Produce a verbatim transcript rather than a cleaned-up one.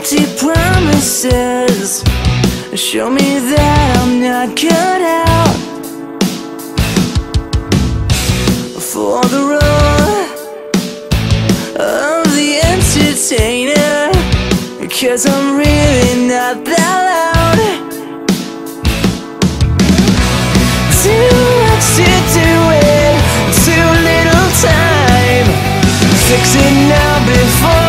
empty promises show me that I'm not cut out for the role of the entertainer, 'cause I'm really not that loud. Too much to do it, too little time. Fix it now before